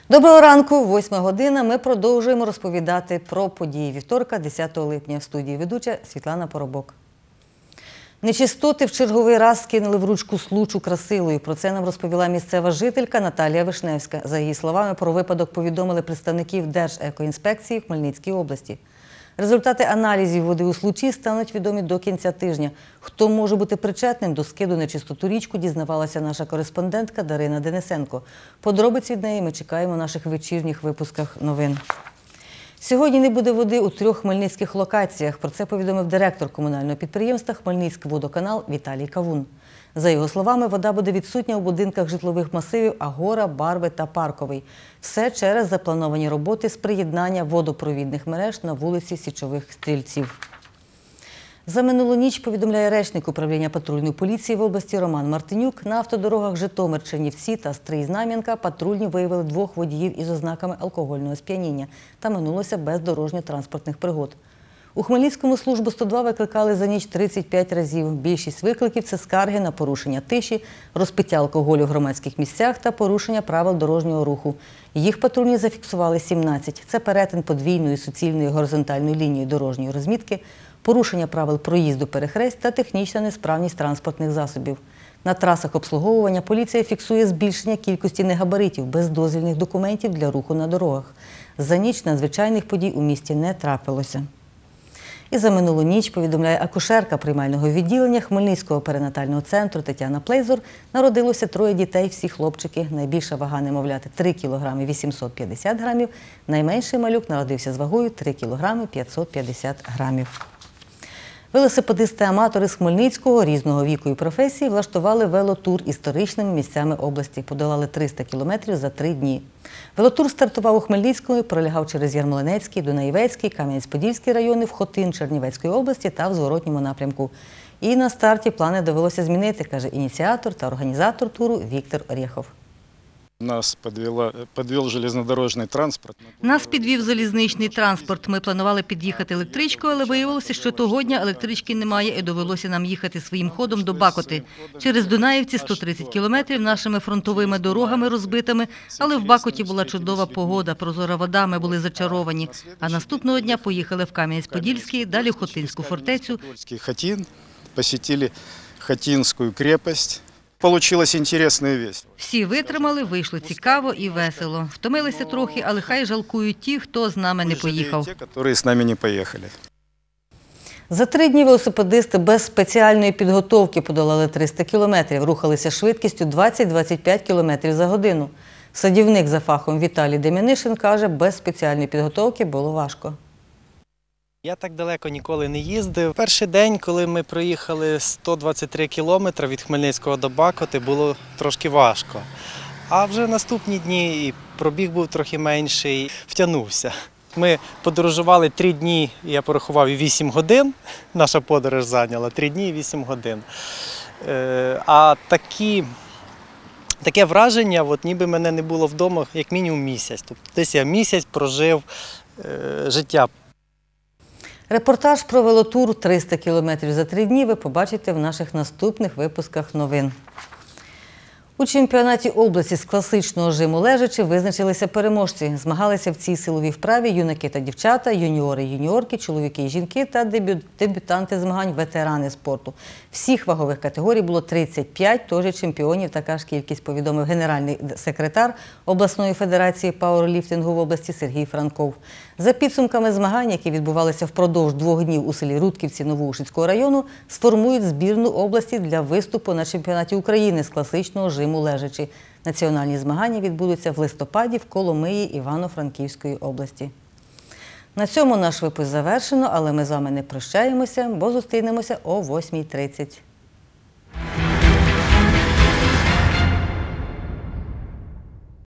Доброго ранку, 8 година. Ми продовжуємо розповідати про події вівторка, 10 липня. В студії ведуча Світлана Поробок. Нечистоти в черговий раз скинули в річку Случ Красилою. Про це нам розповіла місцева жителька Наталія Вишневська. За її словами, про випадок повідомили представників Держекоінспекції в Хмельницькій області. Результати аналізів води у Случі стануть відомі до кінця тижня. Хто може бути причетним до скиду нечистоту річку, дізнавалася наша кореспондентка Дарина Денисенко. Подробиць від неї ми чекаємо в наших вечірніх випусках новин. Сьогодні не буде води у 3 хмельницьких локаціях. Про це повідомив директор комунального підприємства «Хмельницькводоканал» Віталій Кавун. За його словами, вода буде відсутня у будинках житлових масивів Агора, Барви та Парковий. Все через заплановані роботи з приєднання водопровідних мереж на вулиці Січових Стрільців. За минулу ніч, повідомляє речник управління патрульної поліції в області Роман Мартинюк, на автодорогах Житомир-Чернівці та Стрий-Знам'янка патрульні виявили 2 водіїв із ознаками алкогольного сп'яніння та минулося без дорожньо-транспортних пригод. У Хмельницькому службу 102 викликали за ніч 35 разів. Більшість викликів – це скарги на порушення тиші, розпиття алкоголю в громадських місцях та порушення правил дорожнього руху. Їх патрульні зафіксували 17. Це перетин подвійної суцільної горизонтальної лінії дорожньої розмітки, порушення правил проїзду перехресть та технічна несправність транспортних засобів. На трасах обслуговування поліція фіксує збільшення кількості негабаритів без дозвільних документів для руху на дорогах. За ніч надзвичайних подій у місті не трапилося. І за минулу ніч, повідомляє акушерка приймального відділення Хмельницького перинатального центру Тетяна Плейзор, народилося 3 дітей, всі хлопчики. Найбільша вага немовляти – 3 кг 850 грамів, найменший малюк народився з вагою 3 кг 550 грамів. Велосипедисти-аматори з Хмельницького різного віку і професії влаштували велотур історичними місцями області. Подолали 300 кілометрів за 3 дні. Велотур стартував у Хмельницькому, пролягав через Ярмолинецький, Дунаєвецький, Кам'янець-Подільський райони, в Хотин Чернівецької області та в зворотньому напрямку. І на старті плани довелося змінити, каже ініціатор та організатор туру Віктор Орєхов. Нас підвів железнодорожний транспорт. Нас підвів залізничний транспорт. Ми планували під'їхати електричкою, але виявилося, що того дня електрички немає і довелося нам їхати своїм ходом до Бакоти. Через Дунаївці 130 кілометрів нашими фронтовими дорогами розбитими, але в Бакоті була чудова погода, прозора вода, ми були зачаровані. А наступного дня поїхали в Кам'янець-Подільський, далі в Хотинську фортецю. Хотин, посетили Хотинську крепость. Получилось інтересно і весело. Всі витримали, вийшло цікаво і весело. Втомилися трохи, але хай жалкують ті, хто з нами не поїхав. Ті, які з нами не поїхали. За 3 дні велосипедисти без спеціальної підготовки подолали 300 кілометрів, рухалися швидкістю 20-25 кілометрів за годину. Садівник за фахом Віталій Дем'янишин каже, без спеціальної підготовки було важко. Я так далеко ніколи не їздив. Перший день, коли ми проїхали 123 кілометри від Хмельницького до Бакоти, було трошки важко. А вже наступні дні і пробіг був трохи менший, втягнувся. Ми подорожували 3 дні, я порахував, і 8 годин. Наша подорож зайняла 3 дні і 8 годин. А таке враження, ніби мене не було вдома як мінімум місяць. Тобто десь я місяць прожив життя. Репортаж про велотур 300 кілометрів за 3 дні ви побачите в наших наступних випусках новин. У чемпіонаті області з класичного жиму лежачи визначилися переможці. Змагалися в цій силовій вправі юнаки та дівчата, юніори і юніорки, чоловіки і жінки та дебютанти змагань, ветерани спорту. Всіх вагових категорій було 35, тож чемпіонів така ж кількість, повідомив генеральний секретар обласної федерації пауерліфтингу в області Сергій Франков. За підсумками змагань, які відбувалися впродовж 2 днів у селі Рудківці Новоушицького району, сформують збірну області для виступу на чемпіонаті України з класичного жиму лежачи. Національні змагання відбудуться в листопаді в Коломиї Івано-Франківської області. На цьому наш випуск завершено, але ми з вами не прощаємося, бо зустрінемося о 8:30.